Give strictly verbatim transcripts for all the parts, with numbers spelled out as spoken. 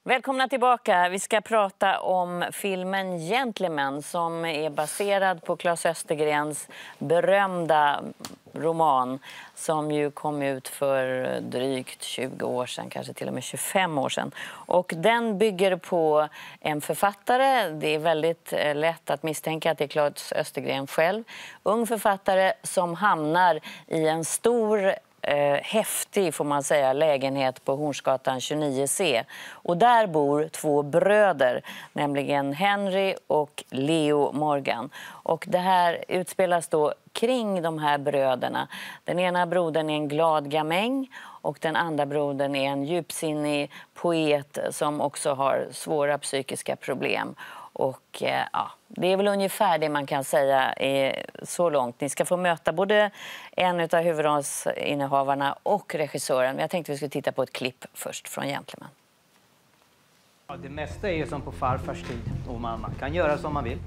Välkomna tillbaka. Vi ska prata om filmen Gentlemen som är baserad på Claes Östergrens berömda roman som ju kom ut för drygt tjugo år sedan, kanske till och med tjugofem år sedan. Och den bygger på en författare. Det är väldigt lätt att misstänka att det är Claes Östergren själv. Ung författare som hamnar i en stor Eh, häftig, får man säga, lägenhet på Hornsgatan tjugonio C. Och där bor två bröder, nämligen Henry och Leo Morgan. Och det här utspelas då kring de här bröderna. Den ena brodern är en glad gamäng och den andra brodern är en djupsinnig poet som också har svåra psykiska problem. Och eh, ja, det är väl ungefär det man kan säga är så långt. Ni ska få möta både en av huvudrollsinnehavarna och regissören. Men jag tänkte vi skulle titta på ett klipp först från Gentlemen. Ja, det mesta är ju som på farfars tid och man kan göra som man vill.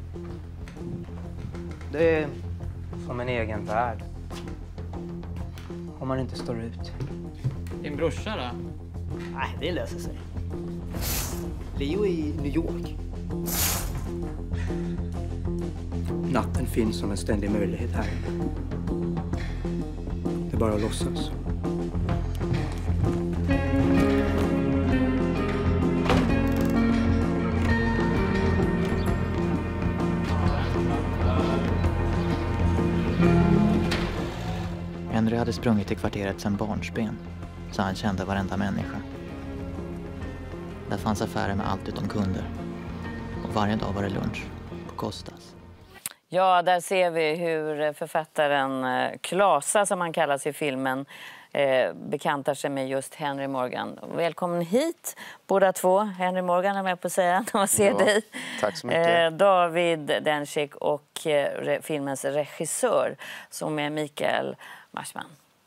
Det är som en egen värld. Om man inte står ut. Din brorsa då? Nej, det löser sig. Leo är i New York. Natten finns som en ständig möjlighet här. Det är bara att låtsas. Henry hade sprungit i kvarteret sedan barnsben, så han kände varenda människa. Där fanns affärer med allt utom kunder. Och varje dag var det lunch på Kostas. Ja, där ser vi hur författaren Klasa, som han kallas i filmen, eh, bekantar sig med just Henry Morgan. Välkommen hit, båda två. Henry Morgan är med på att säga när man ser ja, dig. Tack så mycket. Eh, David Dencik och eh, filmens regissör som är Mikael Marsman.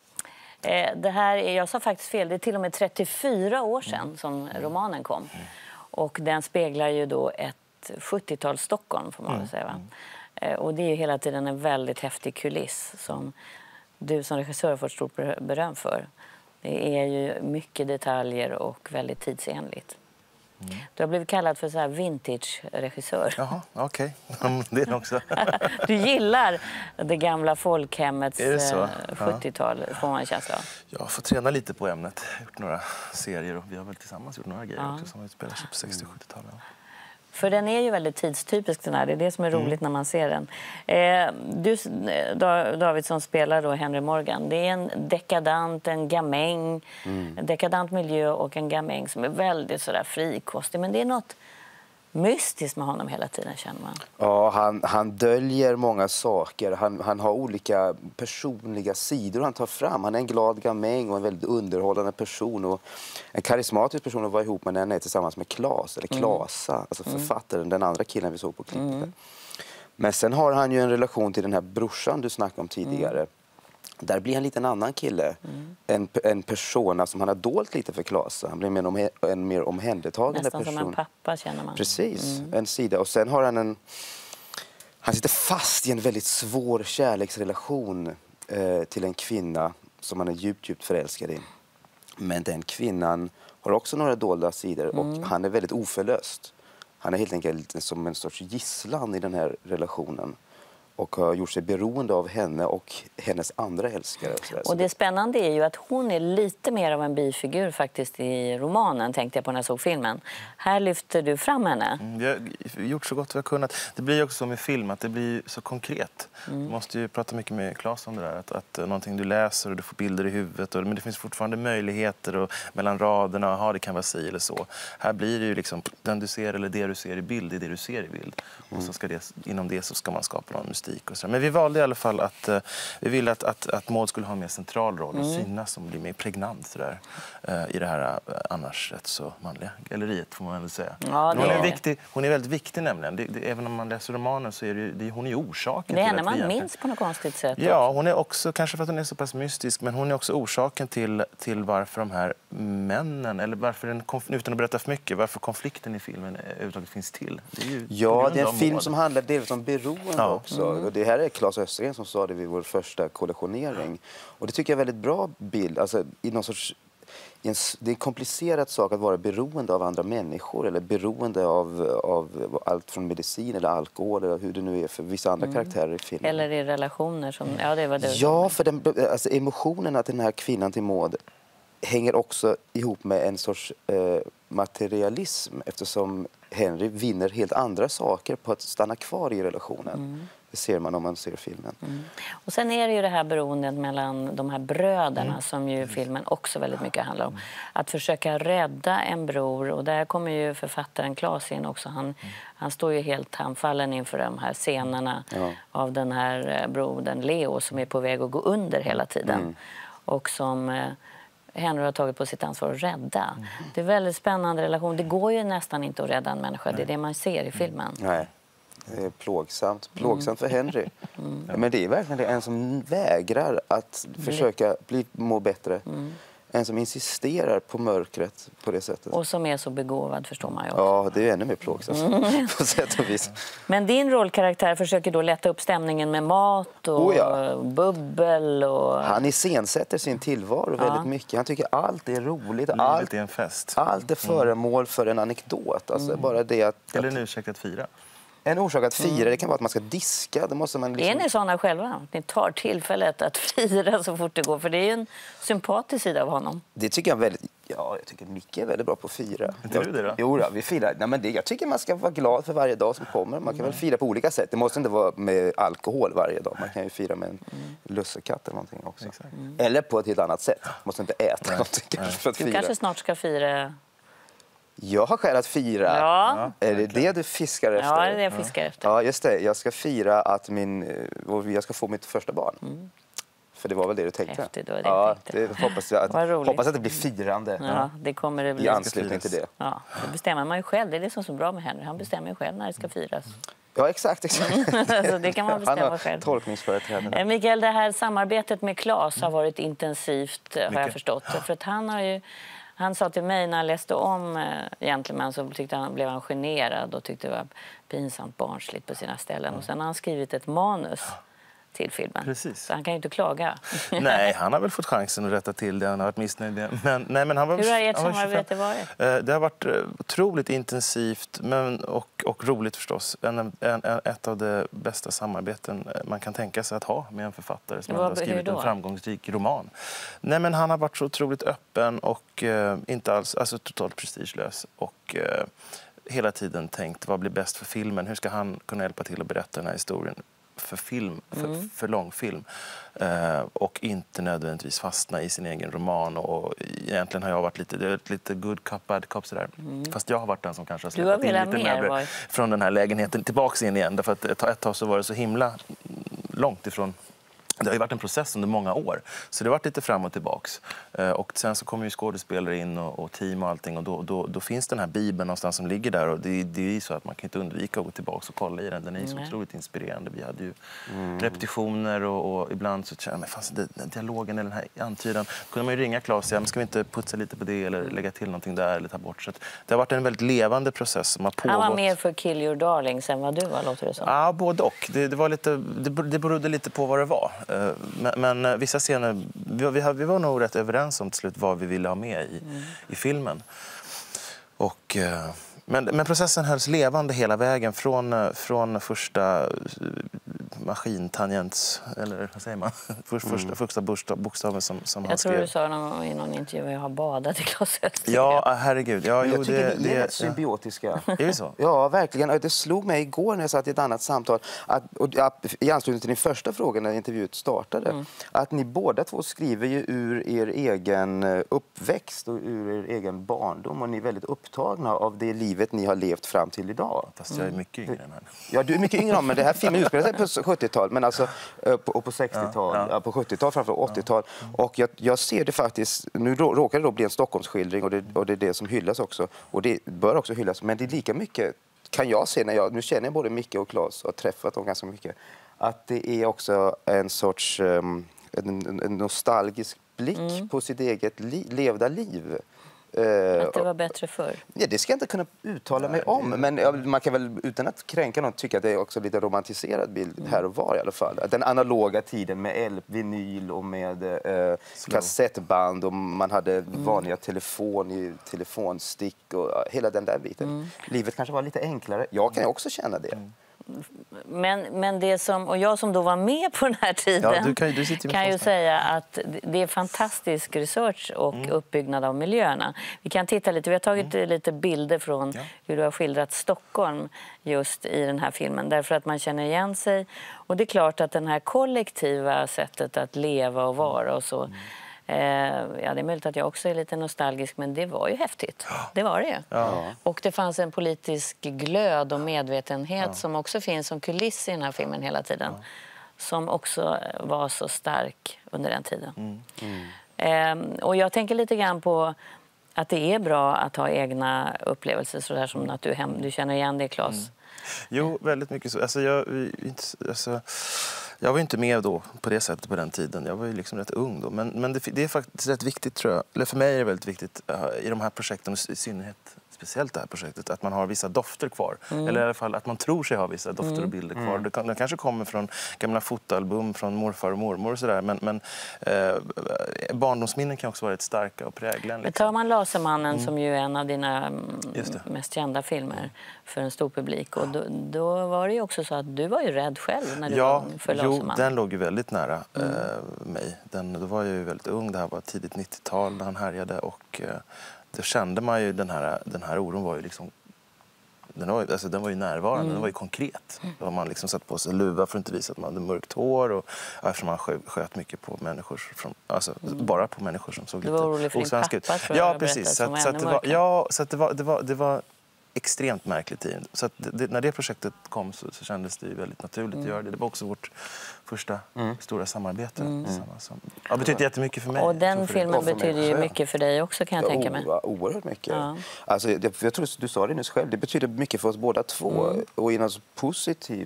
Eh, det här är, jag sa faktiskt fel, det är till och med trettiofyra år sedan som romanen kom. Och den speglar ju då ett sjuttiotal Stockholm, får man väl säga, va? Eh, och det är ju hela tiden en väldigt häftig kuliss som du som regissör får stort beröm för. Det är ju mycket detaljer och väldigt tidsenligt. Mm. Du har blivit kallad för så här vintage-regissör. Jaha, okej. Okay. Det är det också. Du gillar det gamla folkhemmets ja. sjuttiotal, får man en känsla av. Jag får träna lite på ämnet. Jag har gjort några serier och vi har väl tillsammans gjort några grejer ja. också som utspelar sig på sextio- och sjuttiotalet. Ja. För den är ju väldigt tidstypisk den här. Det är det som är roligt mm. när man ser den. Eh, du, David, som spelar då Henry Morgan. Det är en dekadant, en gamäng. Mm. En dekadant miljö och en gamäng som är väldigt sådär frikostig. Men det är något mystiskt med honom hela tiden, känner man. Ja, han, han döljer många saker. Han, han har olika personliga sidor han tar fram. Han är en glad gamäng och en väldigt underhållande person. Och en karismatisk person att vara ihop med när han är tillsammans med Claes, eller Klasa, mm. alltså författaren, mm. den andra killen vi såg på klippet. Mm. Men sen har han ju en relation till den här brorsan du snackade om tidigare. Mm. Där blir han lite en annan kille. Mm. En, en persona som han har dolt lite för Claes. Han blir mer om, en mer omhändertagande nästan person. Nästan som en pappa, känner man. Precis, mm. en sida. Och sen har han en... Han sitter fast i en väldigt svår kärleksrelation eh, till en kvinna som han är djupt, djupt förälskad i. Men den kvinnan har också några dolda sidor och mm. han är väldigt oförlöst. Han är helt enkelt som en sorts gisslan i den här relationen. Och har gjort sig beroende av henne och hennes andra älskare. Och, så och det spännande är ju att hon är lite mer av en bifigur faktiskt i romanen, tänkte jag på när jag såg filmen. Här lyfter du fram henne. Mm, vi har gjort så gott vi har kunnat. Det blir ju också som i film, att det blir så konkret. Mm. Du måste ju prata mycket med Claes om det där. Att, att någonting du läser och du får bilder i huvudet. Och, men det finns fortfarande möjligheter och, mellan raderna. Aha, det kan vara si eller så. Här blir det ju liksom, den du ser eller det du ser i bild, det är det du ser i bild. Mm. Och så ska det, inom det så ska man skapa någon mystik. Och så. Men vi valde i alla fall att uh, vi ville att, att, att Maud skulle ha en mer central roll och mm. synas som blir mer pregnant så där, uh, i det här uh, annars rätt så manliga galleriet, får man väl säga. Ja, hon, är viktig, hon är väldigt viktig nämligen. Det, det, även om man läser romanen så är det, det, hon är orsaken det är till henne att man minns på något konstigt sätt. Ja, hon är också, kanske för att hon är så pass mystisk, men hon är också orsaken till, till varför de här männen, eller varför den, utan att berätta för mycket, varför konflikten i filmen överhuvudtaget finns till. Det är ju ja, det är en film som handlar delvis om beroende ja. också. Mm. Och det här är Claes Östergren som sa det vid vår första kollektionering. Och det tycker jag är en väldigt bra bild. Alltså, i någon sorts en, det är en komplicerad sak att vara beroende av andra människor eller beroende av, av allt från medicin eller alkohol eller hur det nu är för vissa andra mm. karaktärer i filmen. Eller i relationer som, ja det var det. Ja, för den, alltså emotionen att den här kvinnan till Maud hänger också ihop med en sorts eh, materialism eftersom Henry vinner helt andra saker på att stanna kvar i relationen. Mm. Det ser man om man ser filmen. Mm. Och sen är det ju det här beroendet mellan de här bröderna mm. som ju filmen också väldigt mycket handlar om. Att försöka rädda en bror, och där kommer ju författaren Claes in också. Han, mm. han står ju helt handfallen inför de här scenerna ja. av den här brodern Leo som är på väg att gå under hela tiden. Mm. Och som eh, Henry har tagit på sitt ansvar att rädda. Mm. Det är en väldigt spännande relation. Det går ju nästan inte att rädda en människa. Nej. Det är det man ser i filmen. Nej. Det är plågsamt. Plågsamt mm. för Henry. Mm. Men det är verkligen det. En som vägrar att försöka bli, må bättre. Mm. En som insisterar på mörkret på det sättet. Och som är så begåvad, förstår man ju också. Ja, det är ännu mer plågsamt mm. på sätt och vis. Men din rollkaraktär försöker då lätta upp stämningen med mat och oh ja. bubbel. Och... Han iscensätter sin tillvaro ja. väldigt mycket. Han tycker allt är roligt. Allt är en fest. Allt är föremål för en anekdot. Alltså, mm. bara det att, Eller en ursäkt att fira. En orsak att fira, mm. det kan vara att man ska diska. Det måste man liksom... Är ni sådana själva? Ni tar tillfället att fira så fort det går. För det är ju en sympatisk sida av honom. Det tycker jag väldigt... Ja, jag tycker Micke är väldigt bra på att fira. Inte du det då? Jo, då, vi firar. Nej, men det, jag tycker man ska vara glad för varje dag som kommer. Man kan mm. väl fira på olika sätt. Det måste inte vara med alkohol varje dag. Man kan ju fira med en mm. lussekatt eller någonting också. Mm. Eller på ett helt annat sätt. Man måste inte äta Nej. någonting kanske för att du fira. kanske snart ska fira... Jag har skäl att fira. Ja. Är det det du fiskar efter? Ja, det är det jag fiskar efter. Ja, just det. Jag ska fira att min, jag ska få mitt första barn. Mm. För det var väl det du tänkte? Häftigt, det var det ja, jag tänkte. Det hoppas jag att, hoppas att det blir firande. Ja, det kommer det bli. I anslutning till det. Ja, det bestämmer man ju själv. Det är det som är så bra med Henry. Han bestämmer ju själv när det ska firas. Ja, exakt. exakt. Så det kan man bestämma Han har själv. Tolkningsföreträdare. Mikael, det här samarbetet med Claes har varit intensivt, har jag förstått. För att han har ju... Han sa till mig när han läste om äh, Gentleman så tyckte han, blev han generad och tyckte det var pinsamt barnsligt på sina ställen. Mm. Och sen har han skrivit ett manus till filmen. Precis. Så han kan ju inte klaga. Nej, han har väl fått chansen att rätta till det. Han har varit missnöjd med. Men, nej, men han var, Hur har ert var samarbete varit? Det har varit otroligt intensivt men, och, och roligt förstås. En, en, en, ett av de bästa samarbeten man kan tänka sig att ha med en författare som har skrivit en framgångsrik roman. Nej, men han har varit så otroligt öppen och uh, inte alls, alltså totalt prestigelös. Och uh, hela tiden tänkt, vad blir bäst för filmen? Hur ska han kunna hjälpa till att berätta den här historien? För film, för, mm. för långfilm eh, och inte nödvändigtvis fastna i sin egen roman och egentligen har jag varit lite, lite good cop, bad cop sådär. Mm. Fast jag har varit den som kanske har släppt in lite möbler var... från den här lägenheten tillbaka in igen därför att ett, ett tag så var det så himla långt ifrån. Det har ju varit en process under många år, så det har varit lite fram och tillbaks. Och sen så kommer ju skådespelare in och, och team och allting och då, då, då finns den här bibeln någonstans som ligger där och det, det är ju så att man kan inte undvika att gå tillbaka och kolla i den. Den är ju så otroligt inspirerande. Vi hade ju mm. repetitioner och, och ibland så känner man, fast den, den dialogen eller den här antydan, då kunde man ju ringa Claes och säga, men ska vi inte putsa lite på det eller lägga till någonting där eller ta bort. Så det har varit en väldigt levande process som har pågått. Han var mer för Kill Your Darlings än vad du var, låter det så? Ja, både och. Det, det, var lite, det, det berodde lite på vad det var. Men, men vissa scener, vi, vi, vi var nog rätt överens om till slut vad vi ville ha med i, mm. i filmen. Och, men, men processen hölls levande hela vägen från, från första maskintangents, eller vad säger man? Första, mm. första bokstaven som, som han skrev. Jag tror du sa någon, i någon intervju att jag har badat i Claes Östergren. Ja, herregud. Ja, jag jo, tycker det, det är det, symbiotiska. Är det så? Ja, verkligen. Det slog mig igår när jag satt i ett annat samtal, att, och, i anslutning till din första fråga när intervjun startade, mm. att ni båda två skriver ju ur er egen uppväxt och ur er egen barndom och ni är väldigt upptagna av det livet ni har levt fram till idag. Fast jag är mycket yngre än han. Ja, du är mycket yngre, men det här filmen utspelar sig på sjuttiotalet, men alltså på, på sextiotal, ja, ja. på sjuttiotal framför åttiotal. Ja. Och jag, jag ser det faktiskt, nu råkar det då bli en Stockholmsskildring och det, och det är det som hyllas också. Och det bör också hyllas, men det är lika mycket, kan jag se när jag, nu känner jag både Micke och Claes och har träffat dem ganska mycket, att det är också en sorts um, en, en nostalgisk blick mm. på sitt eget li, levda liv. Eh, Att det var bättre förr? Ja, det ska jag inte kunna uttala mig om. Men ja, man kan väl utan att kränka någon tycka att det är också lite romantiserad bild här och var i alla fall. Den analoga tiden med L P, vinyl och med eh, kassettband och man hade mm. vanliga telefon i telefonstick och ja, hela den där biten. Mm. Livet kanske var lite enklare. Jag kan ju också känna det. Mm. Men, men det som, och jag som då var med på den här tiden ja, du kan, du sitter kan ju säga att det är fantastisk research och mm. uppbyggnad av miljöerna. Vi kan titta lite, vi har tagit mm. lite bilder från ja. hur du har skildrat Stockholm just i den här filmen. Därför att man känner igen sig. Och det är klart att den här kollektiva sättet att leva och vara och så. Mm. Ja, det är möjligt att jag också är lite nostalgisk, men det var ju häftigt. Det var det ju. Ja. Och det fanns en politisk glöd och medvetenhet ja. som också finns som kuliss i den här filmen hela tiden. Ja. Som också var så stark under den tiden. Mm. Mm. Ehm, och jag tänker lite grann på att det är bra att ha egna upplevelser så där som att du, hem, du känner igen det, Claes. Mm. Jo, väldigt mycket så. Alltså, jag, alltså, jag var inte med då på det sättet på den tiden. Jag var ju liksom rätt ung då. Men, men det, det är faktiskt rätt viktigt, tror jag. Eller för mig är det väldigt viktigt uh, i de här projekten, i synnerhet speciellt det här projektet, att man har vissa dofter kvar. Mm. Eller i alla fall att man tror sig ha vissa dofter mm. och bilder kvar. Mm. Det, kan, det kanske kommer från gamla fotoalbum från morfar och mormor och sådär. Men, men eh, barndomsminnen kan också vara rätt starka och präglande. Liksom. Tar man Lasermannen mm. som ju är en av dina mest kända filmer för en stor publik. Och då, då var det ju också så att du var ju rädd själv när du ja, var för Lasermannen. Jo, den låg ju väldigt nära mm. eh, mig. Den, då var jag ju väldigt ung. Det här var tidigt nittiotal när han härjade och... Eh, då kände man ju den här, den här oron var ju liksom, den var, alltså den var ju närvarande, mm. den var ju konkret. Mm. Då man liksom satt på sig luva för att inte visa att man hade mörkt hår och eftersom man sköt, sköt mycket på människor, från, alltså mm. bara på människor som såg lite osvenska ut. Ja, precis. Så, att, så att det var, ja, så att det var, det var, det var extremt märkligt i. Så att det, när det projektet kom så, så kändes det ju väldigt naturligt mm. att göra det. Det var också vårt första mm. stora samarbete. Mm. Som, ja, betyder jättemycket för mig. Och den filmen betyder ju mycket för dig också, kan jag ja, tänka mig. O- oerhört mycket. Ja. Alltså, jag, jag tror du sa det nyss själv. Det betyder mycket för oss båda två. Mm. Och i något positiv...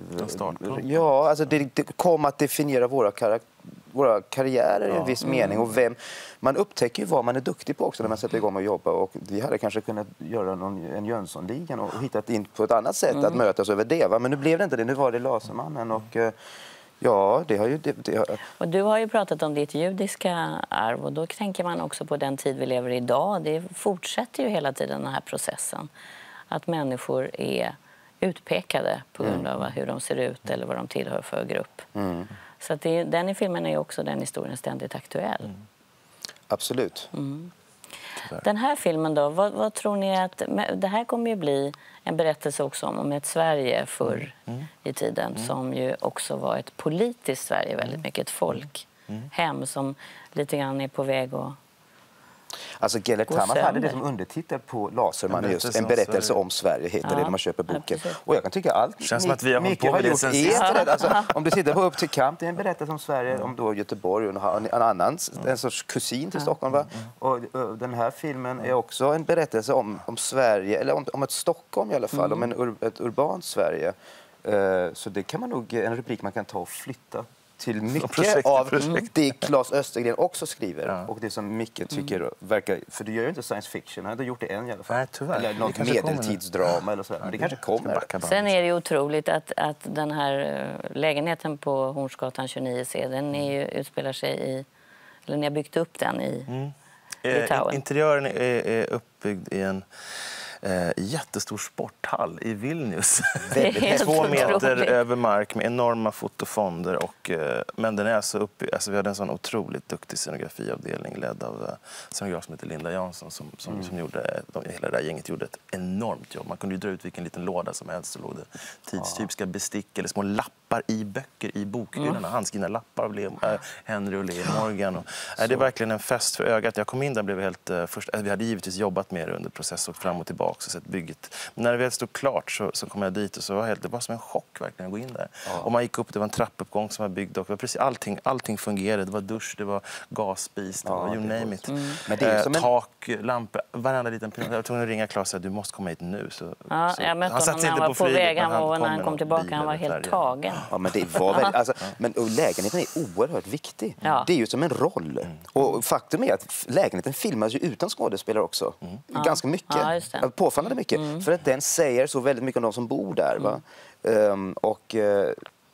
Ja, alltså det, det kom att definiera våra karaktärer. Våra karriärer i en viss mm. mening och vem man upptäcker ju vad man är duktig på också när man sätter igång och jobba och vi hade kanske kunnat göra någon, en Jönssonligan och hittat in på ett annat sätt mm. att mötas över det, va? Men nu blev det inte det, nu var det Lasermannen och ja, det har ju det, det har... Och du har ju pratat om ditt judiska arv och då tänker man också på den tid vi lever i idag. Det fortsätter ju hela tiden den här processen att människor är utpekade på grund av hur de ser ut eller vad de tillhör för grupp. Mm. Så att det, den i filmen är ju också den historien ständigt aktuell. Mm. Absolut. Mm. Den här filmen då, vad, vad tror ni att... Det här kommer ju bli en berättelse också om, om ett Sverige förr mm. Mm. i tiden mm. som ju också var ett politiskt Sverige väldigt mycket, ett folkhem mm. som lite grann är på väg att... Alltså Gellert Tamas hade det som undertitel på Lasermannen, just en berättelse om Sverige heter ja. det när man köper boken. Ja, och jag kan tycka allt känns som att vi har Micke har gjort är alltså, om du tittar på Upp till kamp, det är en berättelse om Sverige, mm. om då Göteborg och en annan en sorts kusin till Stockholm, va? Och, och den här filmen är också en berättelse om, om Sverige eller om, om ett Stockholm i alla fall, mm. om en ur, ett urbant Sverige. Uh, så det kan man nog, en rubrik man kan ta och flytta till mycket projekt, av projekt. Det Claes Östergren också skriver ja. och det som Micke tycker mm. verkar, för du gör ju inte science fiction, han har gjort det än i alla fall. Nej, tyvärr. Eller något medeltidsdrama eller så. Ja, det kanske kommer. Sen är det ju otroligt att, att den här lägenheten på Hornsgatan tjugonio C, den är ju, utspelar sig i, eller ni har byggt upp den i mm. Litauen. Eh, interiören är, är uppbyggd i en Eh, jättestor sporthall i Vilnius. Två meter över mark med enorma fotofonder. Och, eh, men den är så uppe, alltså vi hade en sån otroligt duktig scenografiavdelning ledd av eh, scenograf som heter Linda Jansson som, som, mm. som gjorde, de, hela det här gänget gjorde ett enormt jobb. Man kunde ju dra ut vilken liten låda som helst, så låg det tidstypiska bestick eller små lappar i böcker i bokhyllorna. Mm. Handskrivna lappar av Le, äh, Henry och Leo Morgan. Och, äh, det är verkligen en fest för ögat. Jag kom in där och blev helt äh, först, äh, vi hade givetvis jobbat med det under process och fram och tillbaka. Och sett bygget. Men när det väl stod klart så, så kom jag dit och så var helt, det var som en chock verkligen att gå in där. Ja. Och man gick upp, det var en trappuppgång som var byggd och precis allting, allting fungerade. Det var dusch, det var gasspis, det ja, var you name it. Mm. Men det är som en... Tak och lampor, varenda liten pinne. Jag var tvungen att ringa Claes och säga, du måste komma hit nu. Så, Ja, så. jag mötte Han honom satt när han inte var på på flyget, väg. men Han var, när kom han med kom någon tillbaka, bil han var eller helt färja. tagen. Ja, men det var väldigt, alltså, men och lägenheten är oerhört viktig. Ja. Det är ju som en roll. Mm. Och faktum är att lägenheten filmas ju utan skådespelare också. Mm. Ganska mycket. Ja, just det. Påfallande mycket. För att den säger så väldigt mycket om de som bor där. Va? Um, och, uh,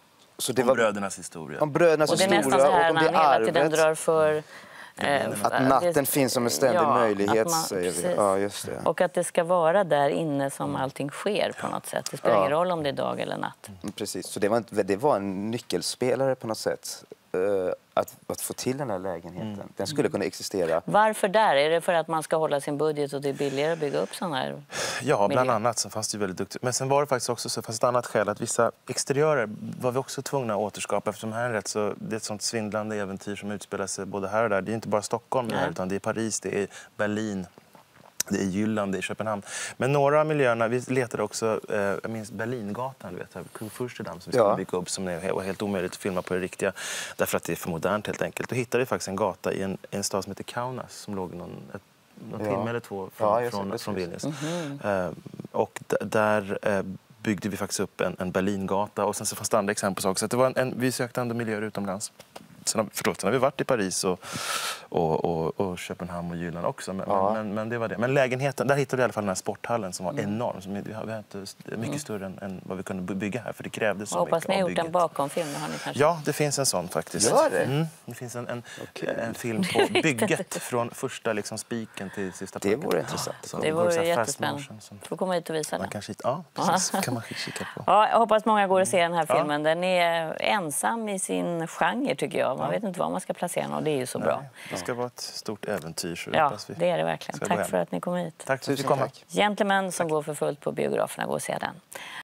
så det Om var, brödernas historia. om brödernas Och det är historia nästan så här och om när det han hela tiden arvet. drar för... eh, Att natten det- finns som en ständig ja, möjlighet, att man- säger vi. precis. Ja, just det. Och att det ska vara där inne som allting sker på något sätt. Det spelar Ja. ingen roll om det är dag eller natt. Precis, så det var, en, det var en nyckelspelare på något sätt. Uh, att, att få till den här lägenheten. Mm. Den skulle kunna existera. Varför där? Är det för att man ska hålla sin budget och det är billigare att bygga upp sådana här? Ja, bland miljö? annat. Så fanns det ju väldigt duktigt. Men sen var det faktiskt också så, fast ett annat skäl, att vissa exteriörer var vi också tvungna att återskapa, eftersom här är rätt så, det är ett sånt svindlande äventyr som utspelar sig både här och där. Det är inte bara Stockholm det här, utan det är Paris, det är Berlin. Det är Jylland, det är Köpenhamn. Men några av miljöerna, vi letade också, eh, jag minns Berlingatan, du vet, Kung Fürstendam som vi skulle Ja. bygga upp, som är, var helt omöjligt att filma på det riktiga, därför att det är för modernt helt enkelt. Då hittade vi faktiskt en gata i en, en stad som heter Kaunas, som låg någon, ett, någon Ja. timme eller två från, Ja, just det, från, precis. från Vilnius. Mm-hmm. Eh, och d- där eh, byggde vi faktiskt upp en, en Berlingata, och sen så fanns det andra exempel också. Att det var en, en, vi sökte andra miljöer utomlands. Sen har, förlåt, sen har vi varit i Paris och, och, och, och Köpenhamn och Jylland också. Men, Ja. men, men det var det. Men lägenheten, där hittade vi i alla fall den här sporthallen som var enorm. Som vi, vi hade inte, mycket större än, än vad vi kunde bygga här, för det krävdes så Jag hoppas mycket ni har av gjort en bygget. bakomfilm. Har ni kanske? Ja, det finns en sån faktiskt. Gör det? Mm, det finns en, en, en film på bygget från första liksom, spiken till sista Det plankan. vore intressant. Så Det går så vore här fast jättespännande. motion som Får komma hit och visa man den. kan kika, ja, precis. kan man kika på. Ja, jag hoppas många går och ser den här Ja. filmen. Den är ensam i sin genre tycker jag. Man vet inte var man ska placera den och det är ju så bra. Nej, det ska vara ett stort äventyr, så Ja, hoppas vi. det är det verkligen. ska gå Tack hem. för att ni kom hit. Tack för att vi Tusen kom. tack. Gentlemen som går för fullt på biograferna, gå och se den.